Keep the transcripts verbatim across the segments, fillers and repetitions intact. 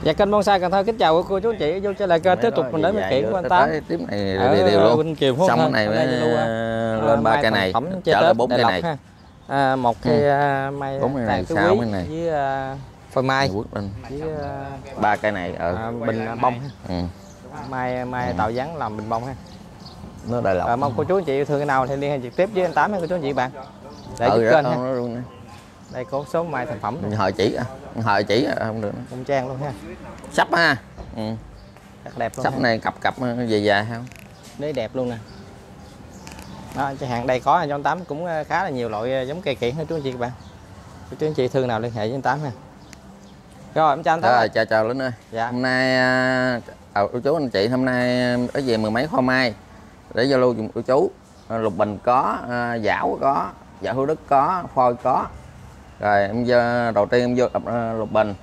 Dạ kênh Bonsai Cần Thơ kính chào cô chú anh chị, vô trở lại kênh tiếp tục mình đến với kiện của anh Tám. Tiếp này đều đều luôn. Xong cái này mới lên ba cây này, trở lại bốn cây này. À, một cây mai bốn cây này sao cái này với phơi mai với ba cây này ở bình bông ha. Ừ. Mai mai Ừ. tạo dáng làm bình bông ha. Nó đại lộc. À, mong cô chú anh chị yêu thương cái nào thì liên hệ trực tiếp với anh Tám hay cô chú anh chị bạn. Để ừ, giúp kênh ha. Luôn Đây có số mai thành phẩm. Hồi chỉ hồi chỉ không được. Không trang luôn ha. Sắp ha. Ừ. Rất đẹp luôn. Sắp ha. này cặp cặp về dài không? Đấy đẹp luôn nè. Đó, chẳng hạn đây có cho anh Tám cũng khá là nhiều loại giống cây kiển hết chú anh chị các bạn. Cô chú anh chị thương nào liên hệ với anh Tám ha. Rồi em chào anh Tám. Rồi, chào chào Linh ơi. Dạ. Hôm nay à, cô chú anh chị hôm nay ở về mười mấy kho mai để giao lưu cùng cô chú. Lục bình có, à, dảo có, dảo Thủ Đức có, phôi có. Rồi em vô, đầu tiên em vô cặp uh, lục bình.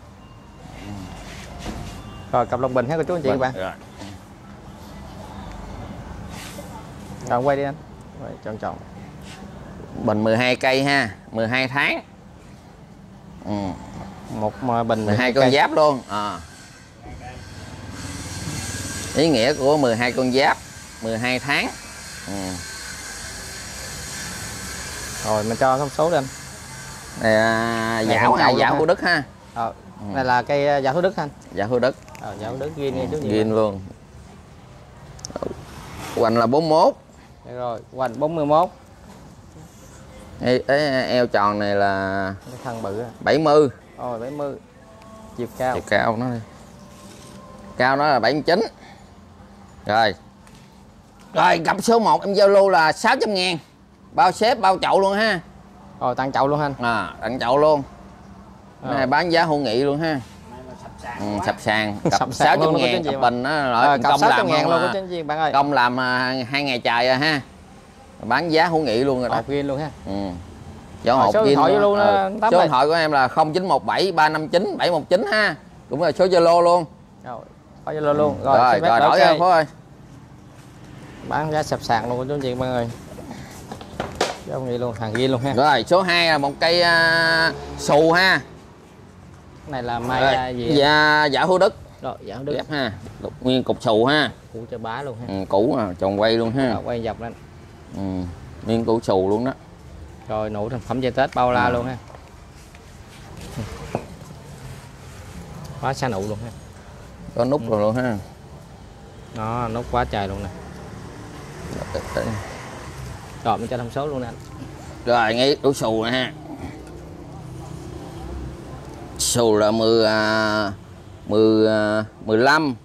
Rồi cặp lục bình ha cô chú anh chị các bạn. Rồi. Rồi quay đi anh. Rồi chọn chọn. Bình mười hai cây ha, mười hai tháng. Ừ. Một bình mười hai con giáp luôn. À. Ý nghĩa của mười hai con giáp, mười hai tháng. Ừ. Rồi mình cho thông số lên. Này à, dảo ha, dảo Thủ Đức ha. Ờ, ừ. Này là cây dảo Thủ Đức ha. Dảo Thủ Đức. Ờ, dảo Thủ Đức ghi nha chú. Ghi luôn. Hoành là bốn mươi mốt. Đây rồi, hoành bốn mươi mốt. Ê, ê, eo tròn này là cái thân bự à. bảy mươi. Rồi bảy mươi. Chiều cao. Chiều cao nó đi. Cao nó là bảy mươi chín. Rồi. Rồi cặp số một em giao lưu là sáu trăm ngàn. Bao xếp bao chậu luôn ha. Rồi tặng chậu luôn ha. À, tặng chậu luôn. Cái này bán giá hữu nghị luôn ha. Ừ, sập sàn. Cặp sáu trăm ngàn. Cặp bình nó rồi công làm ngàn luôn cho anh bạn ơi. Công làm hai ngày trời rồi ha. Bán giá hữu nghị luôn rồi đó. Hộp ghi luôn ha. Ừ. Số hộp điện thoại luôn. Số điện thoại của em là không chín một bảy ba năm chín bảy một chín ha. Cũng là số Zalo luôn. Rồi, có Zalo luôn. Rồi, rồi, rồi đổi ra Phú ơi. Bán giá sập sàn luôn chú anh chị bạn ơi. Giống ghi luôn, hàng ghi luôn ha. Rồi, số hai là một cây uh, xù ha. Cái này là mai rồi, gì? Dạ, dảo Thủ Đức. Rồi, dảo Thủ Đức Đẹp ha. Lục nguyên cục xù ha. Củ cho bá luôn ha. Ừ, củ à, tròn quay luôn ha. Rồi, quay dọc lên. Ừ, nguyên củ xù luôn đó. Rồi nụ sản phẩm chơi Tết bao la à. Luôn ha. Quá xa nụ luôn ha. Có nút ừ. rồi luôn ha. Đó, nút quá trời luôn nè. Rồi mình cho thông số luôn nè anh. Rồi ngay củ xù nè ha. Xù là mười mười mười lăm.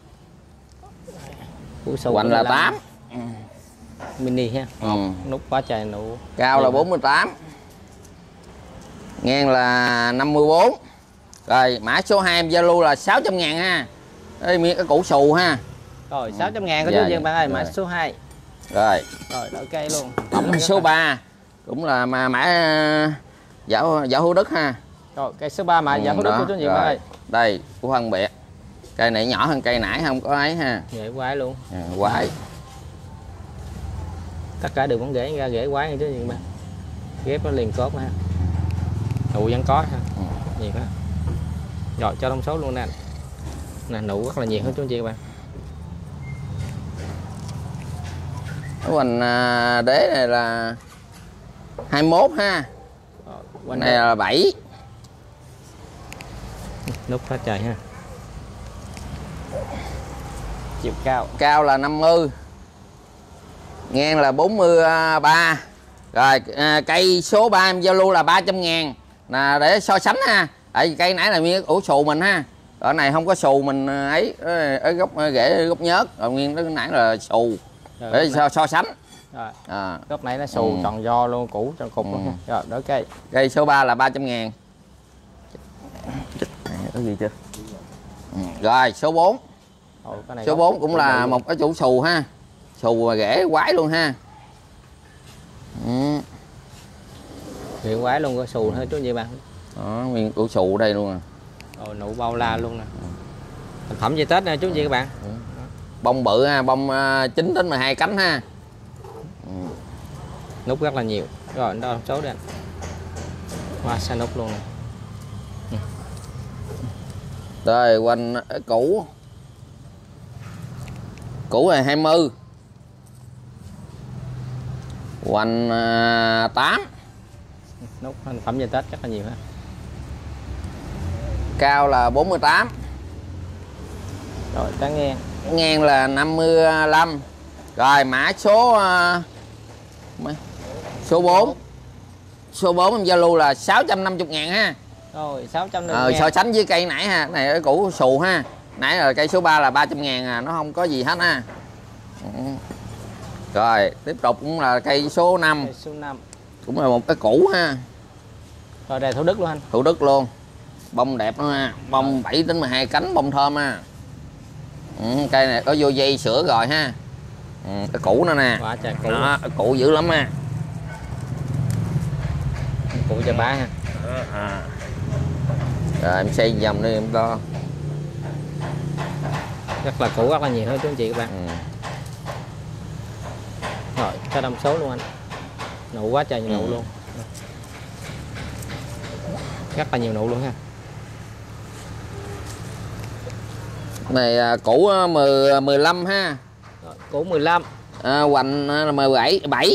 Củ xù hoành là tám. Mini ha. Ừ. Nút quá trời nụ. Cao là bốn mươi tám. Ngang là năm mươi bốn. Rồi mã số hai em giao lưu là sáu trăm ngàn ha. Đây miếng cái củ xù ha. Rồi sáu trăm ngàn có dạ, chú dạ. Bạn ơi, mã rồi. số hai. Rồi. Rồi đổi cây luôn. Tổng số ba cũng là mà mã dảo dảo Thủ Đức ha. Rồi cây số ba mã ừ, dảo Thủ Đức của chú chị bạn ơi. Đây của phân biệt. Cây này nhỏ hơn cây nãy không có ấy ha. Rễ quái luôn. À, quái. Tất cả đều vẫn rễ ra rễ quái chứ gì bạn. Ghép nó liền cốt ha. Nụ vẫn có ha. Ừ. Nhiều ha. Rồi cho thông số luôn nè. Nè nụ rất là nhiều hơn chú chị các bạn. Cái hoành đế này là hai mươi mốt ha. Rồi, này là bảy. Nút hết trời ha. Chiều cao. Cao là năm mươi. Ngang là bốn mươi ba. Rồi à, cây số ba em giao lưu là ba trăm ngàn. Là để so sánh ha. Tại vì cây nãy là nguyên ủ xù mình ha. Ở này không có xù mình ấy ở gốc rễ gốc nhớt. Rồi nguyên cái nãy là xù. Rồi, để so, so sánh. Rồi. À. Gốc này nó xù ừ. tròn do luôn, củ tròn cục ừ. luôn. Rồi đổi cây. Cây số ba là ba trăm ngàn. Có gì chưa? Ừ. Rồi số bốn. Ồ, cái này số bốn cũng là một cái chủ xù ha. Xù và rễ quái luôn ha. Ừ. Rễ quái luôn, có xù thôi chú vậy bạn. Đó, nguyên củ xù đây luôn à. Rồi nụ bao la luôn nè. Thành phẩm về Tết nè chú chị các bạn. Ừ. Bông bự ha, bông chín đến mười hai cánh ha. Ừ. Nút rất là nhiều. Rồi đó số đây anh. Hoa xa nút luôn nè. Ừ. Rồi quanh cũ. Cũ này hai mươi. Quanh uh, tám. Nút thành phẩm về Tết chắc là nhiều ha. Cao là bốn mươi tám. Rồi tán ngang. Ngang là năm mươi lăm. Rồi mã số uh, số bốn. Số bốn em giao lưu là sáu trăm năm mươi ngàn ha. Rồi sáu trăm năm mươi Ờ, ngàn. so sánh với cây nãy ha. Cái này cái cũ xù ha. Nãy là cây số ba là ba trăm ngàn à, nó không có gì hết ha. Rồi tiếp tục cũng là cây số năm. Cây số năm. Cũng là một cái cũ ha. Rồi đây Thủ Đức luôn anh. Thủ Đức luôn. Bông đẹp nữa ha. Bông bảy đến mười hai cánh, bông thơm ha. Ừ, cây này có vô dây sữa rồi ha. Ừ, cái cũ nữa nè. Quá trời cũ. Đó, cái cũ dữ lắm ha. Cũ cho bá ha. À. Rồi em xây vòng đi em lo. Rất là cũ, rất là nhiều thôi chú anh chị các bạn. Ừ. Rồi cho đâm số luôn anh. Nụ quá trời nhiều Ừ. nụ luôn. Rất là nhiều nụ luôn ha. Này à, cũ mười mười lăm ha. Rồi, cũ mười lăm. À, hoành là mười bảy bảy.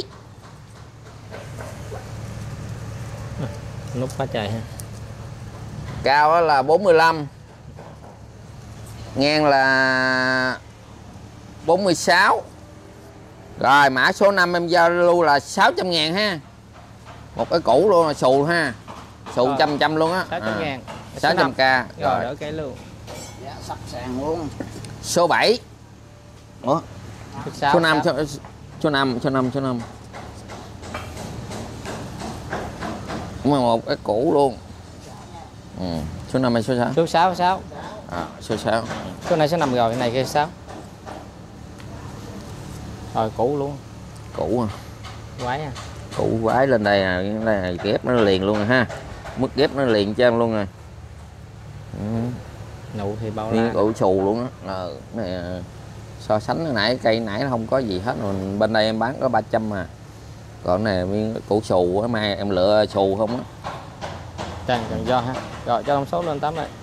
Nút quá trời ha. Cao đó là bốn mươi lăm. Ngang là bốn mươi sáu. Rồi mã số năm em giao lưu là sáu trăm ngàn ha. Một cái cũ luôn là xù ha. Xù Rồi. trăm trăm luôn á. sáu trăm ngàn. sáu trăm k. Rồi Rồi. đỡ cái luôn. Dạ, sắp sàn luôn. Số bảy. Ủa? Số Số năm, số, số năm, số năm, số năm. Cũng là một cái cũ luôn. Ừ. Số năm hay số sáu? Số sáu, sáu. À, số sáu. Số này số năm rồi, cái này cái sáu. Rồi cũ luôn. Cũ à. Quái à. Cũ quái lên đây à, cái này ghép nó liền luôn rồi ha. Mức ghép nó liền chân luôn rồi. Ừ. Nụ thì bao Miếng la. cũ xù luôn á. Ờ, cái này à, so sánh hồi nãy cây nãy nó không có gì hết rồi, bên đây em bán có ba trăm mà. Còn này miếng cũ xù á, mai em lựa xù không á. Tràn cần do ha. Rồi cho thông số lên tám này.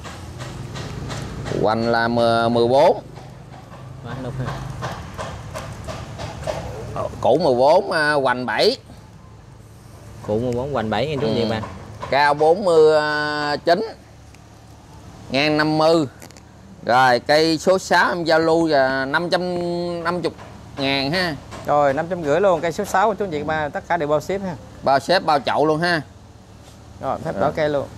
Hoành là mười bốn. Đó, nút ha. Cũ mười bốn, hoành bảy. Cũ mười bốn hoành bảy nghe chú Ừ. gì mà. Cao bốn mươi chín. Ngang năm mươi. Rồi cây số sáu em giao lưu là năm trăm năm mươi ngàn ha. Rồi năm trăm rưỡi luôn, cây số sáu của chú chị ba tất cả đều bao ship ha. Bao xếp bao chậu luôn ha. Rồi phép đỏ cây luôn.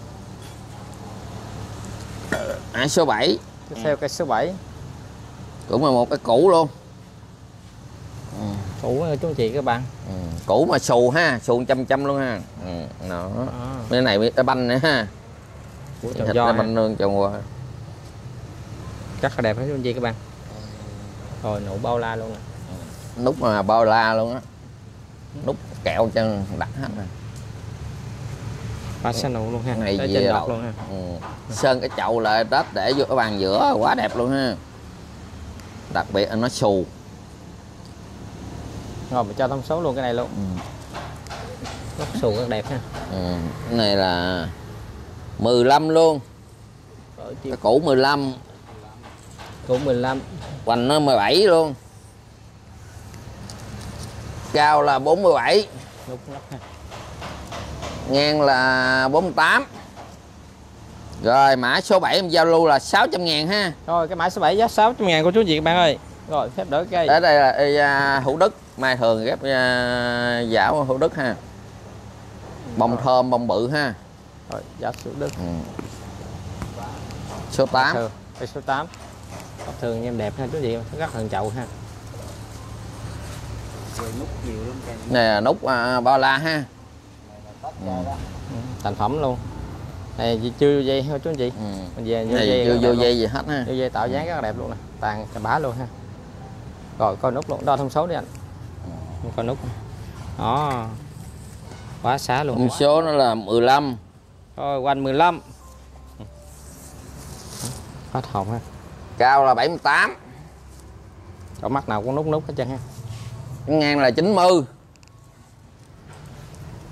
À, số bảy. Tiếp theo cây số bảy. Cũng là một cái cũ luôn. Ừ. Cũ chú chị các bạn. Ừ. Cũ mà xù ha, xù trăm trăm luôn ha. Ừ. Đó. À. Cái này cái banh nữa ha. Của Thịt trồng do cái ha. banh nương trồng qua. Rất là đẹp hết chú chị các bạn. Rồi nụ bao la luôn nè. Nút mà bao la luôn á. Nút kẹo chân đặt hết rồi. Ba xa nụ luôn ha. Này Tới về trên đâu. đọt luôn ha. Ừ. Sơn cái chậu lại Tết để vô cái bàn giữa quá đẹp luôn ha. Đặc biệt là nó xù. Rồi mình cho thông số luôn cái này luôn. Ừ. Góc xù rất đẹp ha. Ừ. Cái này là mười lăm luôn. Rồi Cái cũ mười lăm. cũ mười lăm. Hoành nó mười bảy luôn. Cao là bốn mươi bảy. Nút nắp ha. Ngang là bốn mươi tám. Rồi mã số bảy em giao lưu là sáu trăm ngàn ha. Rồi cái mã số bảy giá sáu trăm ngàn của chú chị các bạn ơi. Rồi phép đỡ cây. Ở đây là ê, Thủ Đức. Mai thường ghép uh, dảo Thủ Đức ha. Bông thơm, bông bự ha. Rồi giá số Đức. Ừ. Số tám. Thường, cây số tám. Thường em đẹp ha chú chị, rất thần chậu ha. Rồi nút nhiều lắm cây. Này là nút uh, bao la ha. Ừ. Ừ, thành phẩm luôn. Này chưa vô dây ha chú anh chị. Ừ. Mình về vô Này dây. chưa rất vô đẹp dây luôn. gì hết ha. Vô dây tạo dáng rất là đẹp luôn nè. Tàn chà bá luôn ha. Rồi coi nút luôn, đo thông số đi anh. Coi nút. Đó. Quá xá luôn. Thông số nó là mười lăm. Rồi quanh mười lăm. Hết hồn ha. Cao là bảy mươi tám. Chỗ mắt nào cũng nút nút hết trơn ha. Ngang là chín mươi.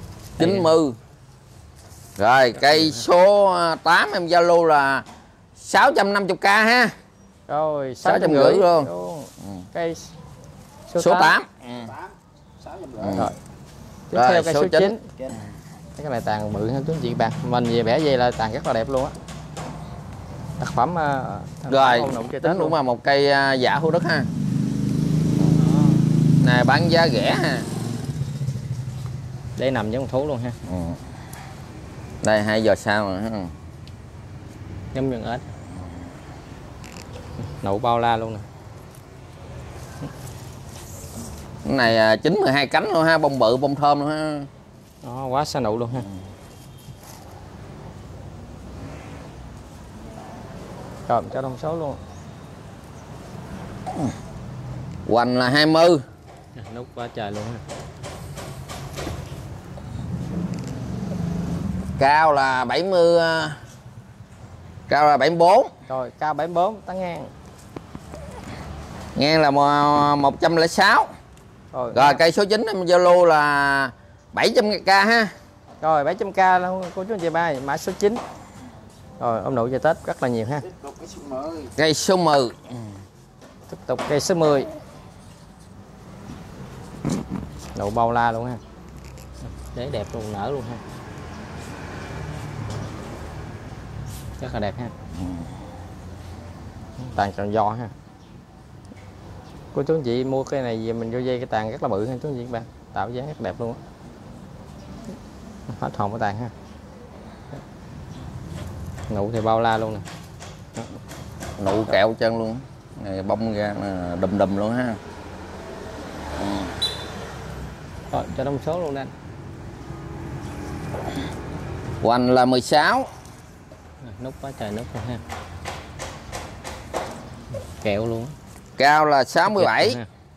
chín mươi. Rồi cây số tám em giao lưu là sáu trăm năm mươi k ha. Rồi sáu trăm rưỡi luôn. luôn. Ừ. Cây số, Số tám. tám. tám sáu trăm Ừ. rưỡi. Rồi. Tiếp Rồi, theo cây số số chín. chín. Trên. Cái này tàn bự hơn chú anh chị bạn. Mình về bẻ dây là tàn rất là đẹp luôn á. Tác phẩm uh, Rồi, nụng chơi tính Tết cũng là một cây uh, giả hữu đất ha. Này bán giá rẻ ha. Để nằm giống thú luôn ha. Ừ. Đây hai giờ sau rồi ha. Giống như ếch. Nụ bao la luôn nè. Cái này chín mười hai cánh luôn ha, bông bự bông thơm luôn ha. Đó, quá xa nụ luôn ha. Rồi cho thông số luôn. Hoành là hai mươi. Nút quá trời luôn ha. Cao là bảy mươi. Cao là bảy mươi bốn. Rồi cao bảy mươi bốn tán ngang. Ngang là một trăm lẻ sáu. Rồi, Rồi cây số chín em Zalo là bảy trăm k ha. rồi bảy trăm k luôn cô chú anh chị ba, mã số chín. Rồi ông nụ chơi Tết rất là nhiều ha. Tiếp tục cái số mười. Cây số mười. Tiếp tục cây số mười. Nụ bao la luôn ha. Đế đẹp luôn, nở luôn ha. Rất là đẹp ha. Tàn tròn do ha. Cô chú anh chị mua cái này về mình vô dây cái tàn rất là bự ha chú anh chị bạn. Tạo dáng rất đẹp luôn á. Hết hồn cái tàn ha. Nụ thì bao la luôn nè. Nụ kẹo chân luôn. Này bông ra đùm đùm luôn ha. Rồi cho thông số luôn anh. Hoành là mười sáu. Nút quá trời nút luôn ha. Kẹo luôn. Cao là sáu mươi bảy.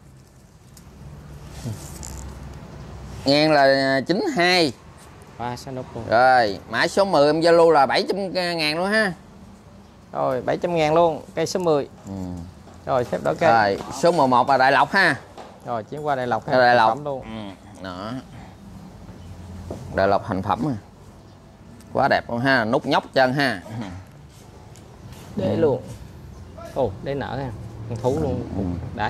Ngang là chín mươi hai. Ba sáu nút luôn. Rồi mã số mười em Zalo là bảy trăm ngàn luôn ha. Rồi bảy trăm ngàn luôn. Cây số mười. Ừ. Rồi xếp đổi cây. Rồi số mười một là Đại Lộc ha. Rồi chuyển qua Đại Lộc ha. Đại Lộc Phẩm luôn. Ừ. Đó. Đại Lộc thành phẩm à. Quá đẹp luôn ha, nút nhóc chân ha. Để luôn. Ồ, để nở ha. Con thú luôn. Ừ. Đá.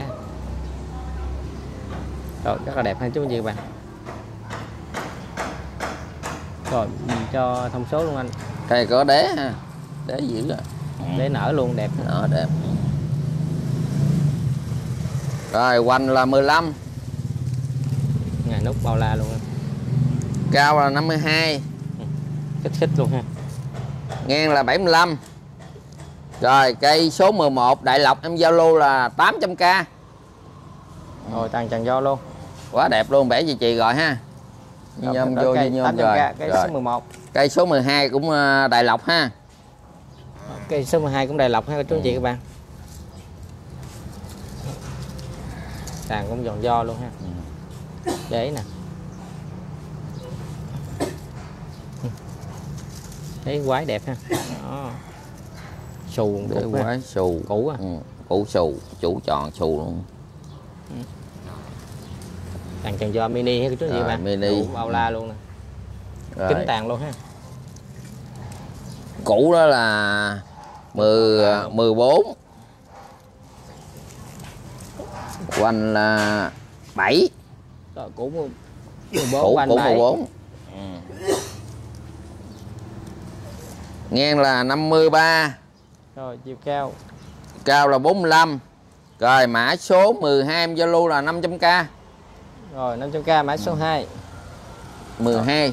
Rồi rất là đẹp ha chú anh chị bạn. Rồi mình cho thông số luôn anh. Cây có đế ha. Đế dữ rồi. Để nở luôn đẹp. Đó đẹp. Rồi hoành là mười lăm. Ngày nút bao la luôn. Cao là năm mươi hai. Khích khích luôn ha. Ngang là bảy mươi lăm. Rồi cây số mười một Đại Lộc em Zalo là tám trăm k. Rồi tàn tràn do luôn. Quá đẹp luôn, bẻ gì chì rồi ha. Nhôm vô cây nhôm tám trăm rồi. k, cây Rồi. số mười một. Cây số mười hai cũng Đại Lộc ha. Cây số mười hai cũng Đại Lộc ha chú anh chị các bạn. Tàn cũng giòn do luôn ha. Để nè. Thấy quái đẹp ha. Đó. Xù Để cũ ha. quái xù. Cũ à. Ừ. Cũ xù, chủ tròn xù luôn. Tàn tròn do mini ha chú anh chị Rồi, bạn. mini. Đủ bao la luôn nè. Rồi. Kính tàn luôn ha. Cũ đó là mười, mười bốn. Hoành là bảy. Rồi cũ mười bốn, Cũ quanh cũ bảy. mười bốn. Ừ. Ngang là năm mươi ba. Rồi chiều cao. Cao là bốn mươi lăm. Rồi mã số mười hai em Zalo là năm trăm k. Rồi năm trăm k mã số hai. mười hai.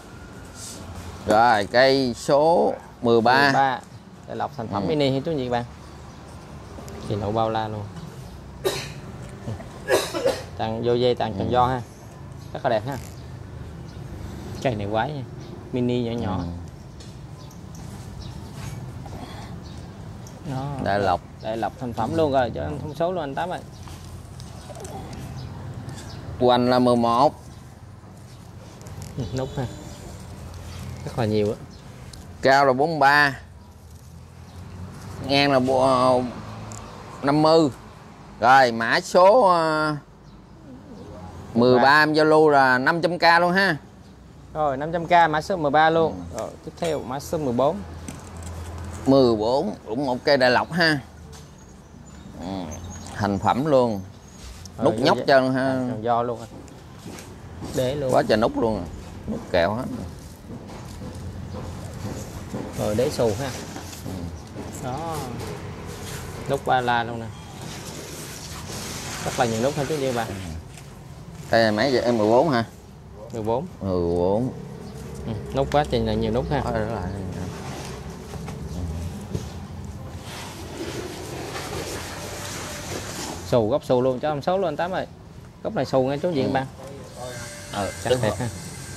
Rồi cây số mười ba. mười ba. Đại Lộc thành phẩm Ừ. mini hay chú gì bạn. Thì nậu bao la luôn. Tàn vô dây tàn tròn Ừ. do ha. Rất là đẹp ha. Cây này quái nha. Mini nhỏ nhỏ. Ừ. Đó. Đại Lộc. Đại Lộc thành phẩm luôn rồi, cho anh thông số luôn anh Tám ơi. Hoành là mười một. Ừ, nút ha. Rất là nhiều á. Cao là bốn mươi ba. Ngang là năm mươi. Rồi mã số uh, mười ba em Zalo là năm trăm k luôn ha. Rồi năm trăm k mã số mười ba luôn. Rồi tiếp theo mã số mười bốn. mười bốn cũng một cây đại lộc ha. Ừ. Thành phẩm luôn. Rồi, Nút nhóc cho luôn ha. À, do luôn. Để luôn. Quá trời nút luôn. Nút kẹo hết. Rồi đế xù ha. Ừ. Đó. Nút ba la luôn nè. Rất là nhiều nút ha chú chị bạn. Đây là mấy giờ em mười bốn ha. mười bốn. mười bốn. Ừ, nút quá trình là nhiều nút ha. Đó lại. Xù góc xù luôn cho ông số luôn anh Tám ơi. Góc này xù nghe chú chị Ừ. bạn. Ờ, Chắc thiệt ha.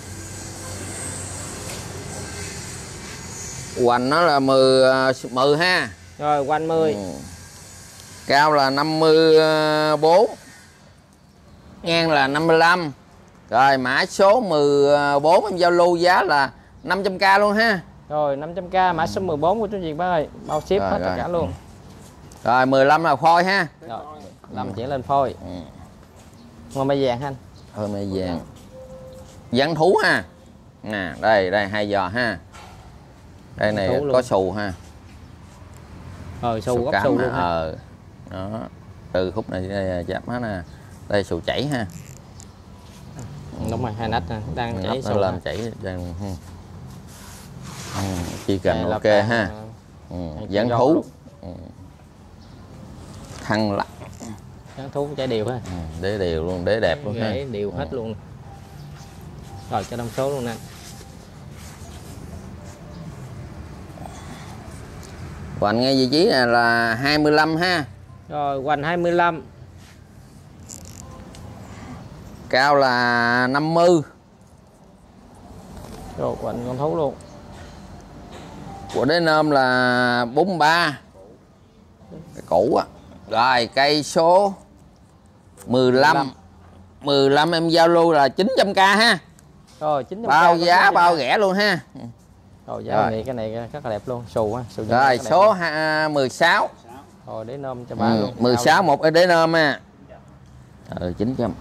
hoành nó là mười mười ha. Rồi quanh mười. Ừ. Cao là năm mươi bốn. Ngang là năm mươi lăm. Rồi mã số mười bốn em giao lưu giá là năm trăm k luôn ha. Rồi năm trăm k mã số mười bốn của chú chị bác ơi. Bao ship Rồi, hết rồi. tất cả luôn. Rồi mười lăm là phôi ha. Rồi, năm chuyển lên phôi. Ừ. Ngôi mai vàng anh. Thôi mày vàng. Dán thú ha. Nè, đây đây hai giò ha. Đây này có xù ha. Rồi xù góc cám xù ha. luôn ha. Ờ. Đó. Từ khúc này đây chạm hết nè. Đây xù chảy ha. Đúng rồi, hai nách nè, đang chảy Nó xù lên ha. chảy đang ừ. Ừ. Chỉ cần Đây là ok càng, ha. Ừ. Dán do thú. luôn. Ừ. Thăng lặng. Dán thú chảy đều ha. Ừ. Đế đều luôn, đế đẹp luôn ha. Gãy đều hết Ừ. luôn. Rồi cho đông số luôn nè. Hoành ngay vị trí này là hai mươi lăm ha. Rồi hoành hai mươi lăm. Cao là năm mươi. Rồi hoành con thú luôn. Của đế nôm là bốn mươi ba. Cái cũ á. Rồi cây số mười lăm. mười lăm em giao lưu là chín trăm k ha. Rồi chín trăm k. Bao giá bao rẻ luôn ha. Rồi giá Rồi. này cái này rất là đẹp luôn, xù ha, xù Rồi số mười sáu. Rồi để nôm cho ba Ừ, luôn. mười sáu một đế nôm ha. Ừ, chín trăm.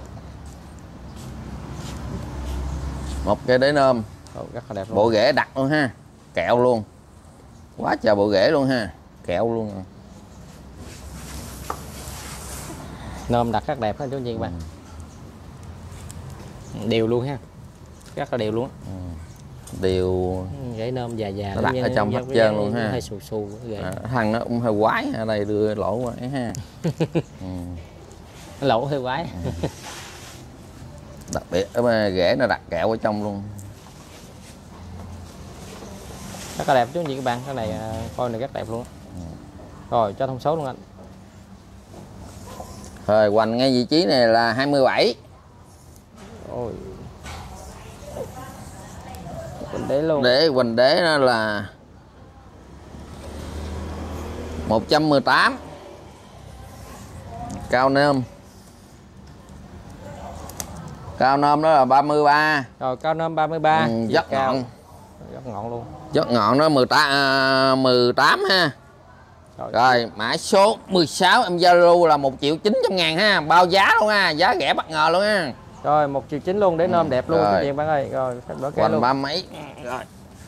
Một cái đế nôm. Rồi, rất là đẹp luôn. Bộ rễ đặt luôn ha. Kẹo luôn. Quá trời bộ rễ luôn ha. Kẹo luôn. Nôm đặt rất đẹp ha chú chị bạn. Đều luôn ha. Rất là đều luôn. Ừ. Đều Gãy nôm già già nó đặt ở trong hết trơn luôn ha. Hơi xù xù gãy. à, thằng nó cũng hơi quái ở đây đưa lỗ quái ha. Ừ. Lỗ hơi quái. Đặc biệt ở rễ nó đặt kẹo ở trong luôn. Rất là đẹp chú chị các bạn, cái này coi này rất đẹp luôn. Rồi cho thông số luôn anh. Rồi hoành ngay vị trí này là hai mươi bảy. Ôi. Mình để luôn. Để hoành đế nó là một trăm mười tám. Cao nôm. Cao nôm đó là ba mươi ba. Rồi cao nôm ba mươi ba. Ừ, rất cao. ngọn. Rất ngọn luôn. Chót ngọn nó mười tám, à, mười tám ha. Rồi, Rồi mã số mười sáu em giao lưu là một triệu chín trăm ngàn ha. Bao giá luôn ha. Giá rẻ bất ngờ luôn ha. rồi một triệu chín luôn để nôm đẹp luôn Rồi. chú chị bạn ơi. Rồi khách bỏ cái Hoành luôn. ba mấy. Rồi.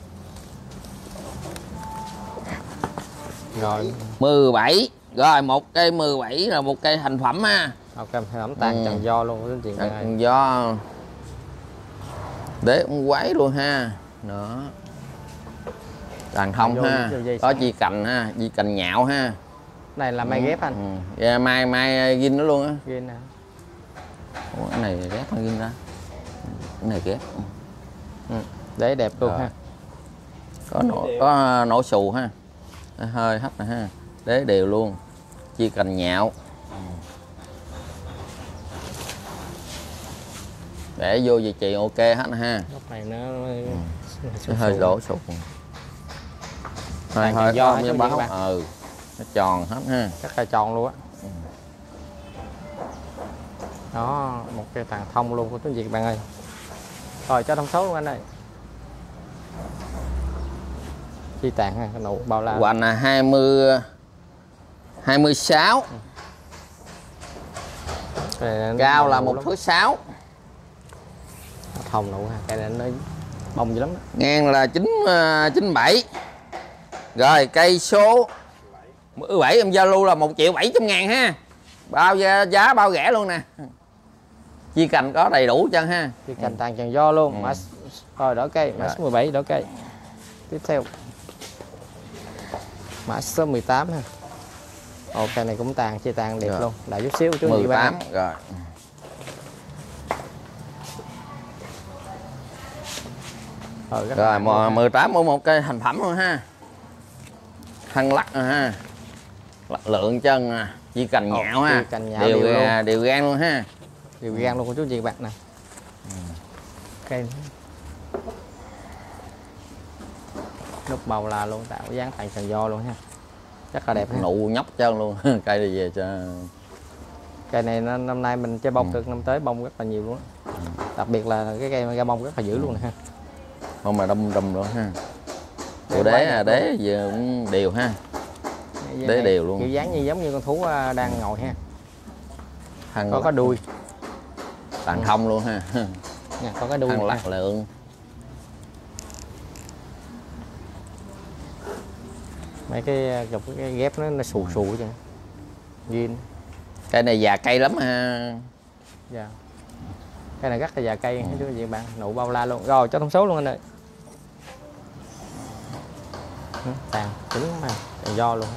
Rồi. mười bảy. Rồi một cây mười bảy là một cây thành phẩm ha. Ok, ẩm tàn Ừ. trần do luôn chú chị bạn ơi. Trần do. Đế ông quái luôn ha. Đó. Đàn thông Vô ha. vô dây Có sẵn. chi cành ha, chi cành nhạo ha. Này là mai ghép anh. Ừ. Dạ, mai mai gin nó luôn á. Ghi nè. Ủa, cái này ghép hay gin ra? Cái này ghép. Ừ. Để đẹp luôn Rồi. ha. Có nổ có nổ xù ha. Hơi hấp nè ha. Đế đều luôn. Chi cành nhạo. Để vô vị trí ok hết nè ha. Góc này nó Nó hơi đổ sụt. Hơi Tàn hơi do ôm hết với chú báo. chị bạn. Ừ. Nó tròn hết ha. rất là tròn luôn á. Đó, một cây tàn thông luôn của quý vị các bạn ơi. Rồi cho thông số luôn anh ơi. Chi tàn ha, cái nụ bao la. Hoành là hai mươi hai mươi sáu. Cao là một thước sáu. Thông nụ ha, cái này nó bông dữ lắm đó. Ngang là chín chín bảy. Rồi cây số mười bảy em Zalo là một triệu bảy trăm ngàn ha. Bao giá, giá bao rẻ luôn nè. Chi cành có đầy đủ chân ha. Chi cành tàn tròn do luôn. Ừ. Mã rồi đỏ cây, mã số mười bảy đỏ cây. Tiếp theo mã số mười tám ha. Ồ, cây này cũng tàn, chia tàn đẹp rồi. luôn. Đại chút xíu chú chị mười tám bạn. rồi. Rồi, rất Rồi là mười tám mua một cây thành phẩm luôn ha. Thân lắc rồi ha. Lượng chân nè, chỉ cành Ồ, nhạo ha. cành nhạo đều đều đều, luôn. đều gan luôn ha. Đều gan luôn của chú chị bạn nè. Cây nút màu là luôn, tạo dáng tàn tròn do luôn ha. Rất là đẹp ha. Nụ nhóc chân luôn. Cây này về cho Cây này nó, năm nay mình chơi bông Ừ. được, năm tới bông rất là nhiều luôn. Đặc biệt là cái cây ra bông rất là dữ luôn nè ha. không mà đâm đâm luôn ha. Bộ đế à, đế giờ cũng đều ha. Dây Đế này đều luôn. kiểu dáng như giống như con thú à, đang ngồi ha. Thân Có có đuôi tàn thông luôn ha. nè, có cái đuôi Thân nè. lắc lượng. Mấy cái gặp cái ghép nó nó xù xù chứ. Ghiên. Cây này già cây lắm ha. Dạ. Cái này rất là già cây, ừ. Chú chị bạn, nụ bao la luôn. Rồi cho thông số luôn anh ơi. Tàn cứng mà, tàn do luôn.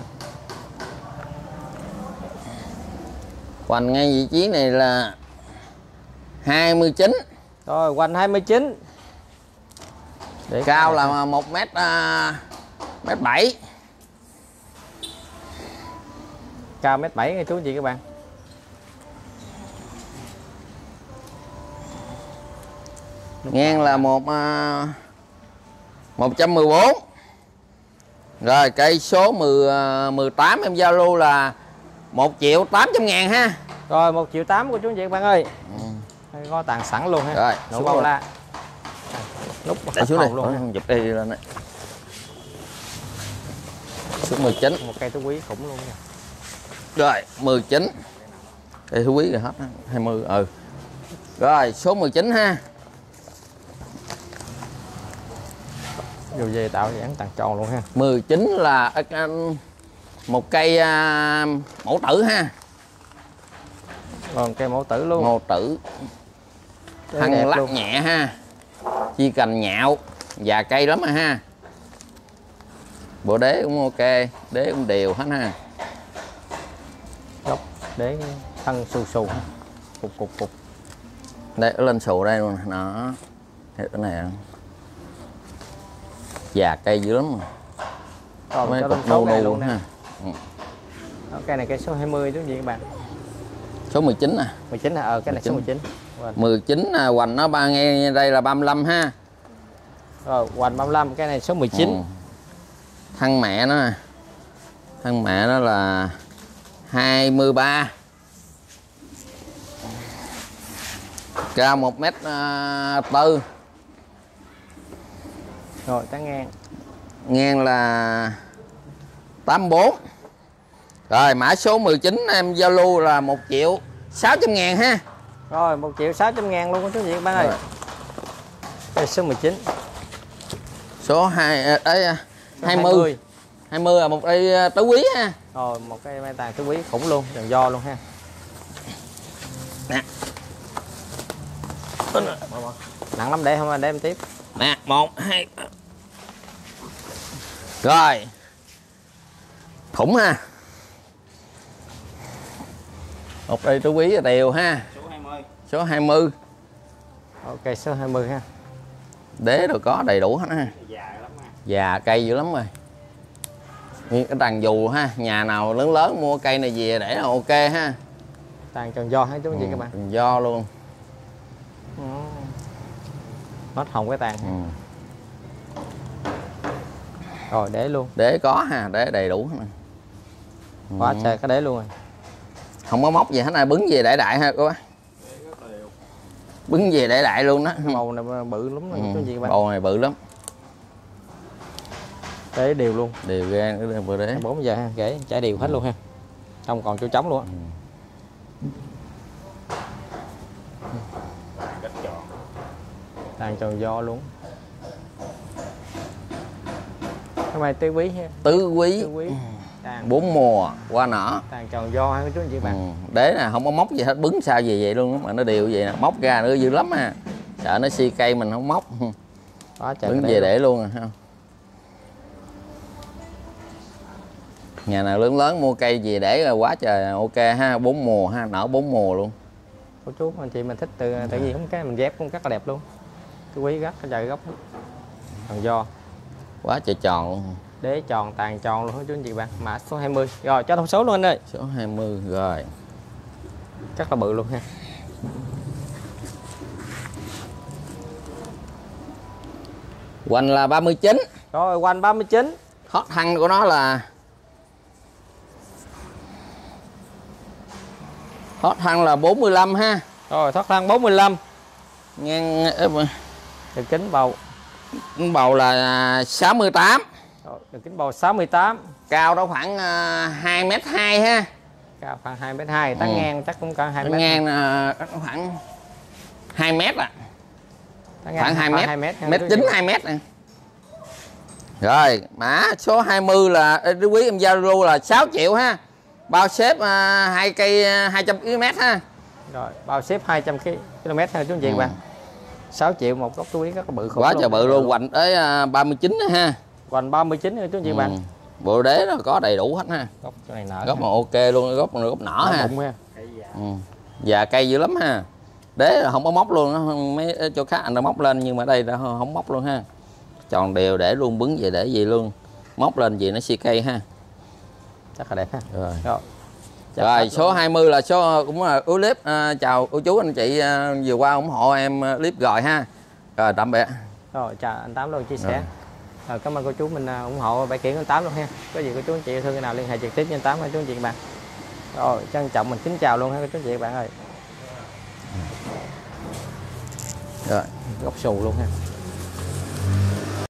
Hoành ngay vị trí này là hai mươi chín. Rồi quanh hai mươi chín. Để Cao là một mét mét bảy. cao mét bảy nghe chú chị các bạn. Ngang là một một trăm mười bốn. Rồi cây số mười tám em Zalo là một triệu tám trăm ngàn ha. Rồi một triệu tám của chú chị các bạn ơi. Ừ. Có tàn sẵn luôn ha. Rồi, nổ xuống bao luôn. la. Nút Để xuống đây luôn ha. chụp đây lên đấy. Số mười chín. Một cây tú quý khủng luôn nha. Rồi mười chín. Cây thú quý rồi hết á, hai mươi. Ừ. Rồi số mười chín ha. Dù về tạo dáng tàn tròn luôn ha. mười chín là một cây uh, mẫu tử ha. Còn cây mẫu tử luôn. Mẫu tử. Thân lắc luôn. Nhẹ ha. Chi cành nhạo. Già cây lắm ha. Bộ đế cũng ok. Đế cũng đều hết ha. Góc đế thân xù xù. Cục cục cục. Đây lên xù đây luôn. Nó. Cái này. Già cây dữ lắm. Còn mấy cho cục thông số nâu này nâu luôn nè. ha. Ừ. Cây này cây số hai mươi chú gì các bạn. Số mười chín nè. mười chín hả? Ờ cái này số mười chín. mười chín à, hoành nó ba nghe đây là ba mươi lăm ha. Rồi hoành ba mươi lăm, cái này số mười chín. Ừ. Thân mẹ nó nè. Thân mẹ nó là hai mươi ba. Cao một mét tư. Rồi tán ngang. Ngang là tám mươi bốn. Rồi mã số mười chín em Zalo là một triệu sáu trăm ngàn ha. Rồi một triệu sáu trăm ngàn luôn của chú chị các bạn ơi. Đây số mười chín. Số hai ấy hai mươi. hai mươi là một cây tứ quý ha. Rồi một cây mai tàn tứ quý khủng luôn, tròn do luôn ha. Nè. Nặng lắm để không anh đem tiếp. Nè, một hai. Rồi. Khủng ha. Một cây tứ quý là đều ha. Số hai mươi. Số hai mươi. Ok số hai mươi ha. Đế rồi có đầy đủ hết ha. Già lắm ha. Già cây dữ lắm rồi. Cái tàn dù ha, nhà nào lớn lớn mua cây này về để là ok ha. Tàn tròn do hết chú chị Ừ, các bạn. do luôn. Ừ. Hết hồng cái tàn ha. Ừ. Rồi để luôn. Đế có ha, đế đầy đủ hết. Quá Ừ. trời cái đế luôn rồi. Không có móc gì hết này, bứng về đại đại ha các bác. Bứng về đại đại luôn đó. Bầu này bự lắm rồi Ừ. chú chị các bạn. Bầu này bự lắm. Đế đều luôn. Đều ra cái bờ đế. bốn giờ ha, kể trải đều hết luôn ha. Không còn chỗ trống luôn á. Cách tròn. Tàn tròn do luôn. Hôm nay tứ quý ha. Tứ quý, Tứ quý. Tàn, bốn mùa qua nở. tàn tròn do ha chú anh chị bạn. Ừ. Đế nè không có móc gì hết, bứng sao về vậy luôn mà nó đều vậy nè, móc ra nữa dữ lắm ha, sợ nó xi cây mình không móc. Đó, trời Bứng để về luôn. để luôn ha. Nhà nào lớn lớn mua cây gì để là quá trời ok ha, bốn mùa ha, nở bốn mùa luôn. Cô chú anh chị mình thích từ tại vì không cái mình ghép cũng rất là đẹp luôn. Tứ quý rất cái trời gốc tròn do. Quá trời tròn luôn. Đế tròn tàn tròn luôn chú anh chị bạn. Mã số hai mươi. Rồi cho thông số luôn anh ơi. Số hai mươi rồi. Rất là bự luôn ha. Hoành là ba mươi chín. Rồi quanh ba mươi chín. Hot thăng của nó là hot thăng là bốn mươi lăm ha. Rồi thoát thân bốn mươi lăm. Ngang Đường kính bầu. bầu là sáu mươi tám. Rồi, đường kính bầu sáu mươi tám. Cao đó khoảng uh, hai mét hai ha. Cao khoảng hai mét hai, tán Ừ. ngang chắc cũng cả hai mét. Ngang uh, khoảng hai mét à. Tán Khoảng hai mét. hai mét. Mét chín hai mét nè. Rồi, mã số hai mươi là quý quý em Zalo là sáu triệu ha. Bao xếp uh, hai cây uh, hai trăm ki lô mét ha. Rồi, bao xếp hai trăm ki lô mét ha chú anh chị Ừ. bạn. sáu triệu một gốc túi rất là bự khủng Quá luôn. trời bự luôn, hoành tới uh, ba mươi chín ha. Hoành ba mươi chín ha chú anh chị Ừ. bạn. Bộ đế nó có đầy đủ hết ha. Gốc chỗ này nở. Gốc mà ok luôn, gốc gốc nở Nở ha. bụng ha. Ừ. Và cây dữ lắm ha. Đế là không có móc luôn đó. Mấy chỗ khác anh đã móc lên nhưng mà đây đã không móc luôn ha. Tròn đều để luôn, bứng về để gì luôn. Móc lên gì nó xi cây ha. Rất là đẹp ha. Rồi. Rồi. Rồi số hai mươi là số cũng là ưu clip. À, chào cô chú anh chị à, vừa qua ủng hộ em clip rồi ha. Rồi tạm biệt. Rồi chào anh Tám luôn chia sẻ. Rồi. Rồi, cảm ơn cô chú mình ủng hộ bãi kiển anh Tám luôn ha. Có gì cô chú anh chị thương cái nào liên hệ trực tiếp với anh Tám ha chú anh chị các bạn. Rồi trân trọng mình kính chào luôn ha cô chú anh chị các bạn ơi. Rồi. Gốc xù luôn ha.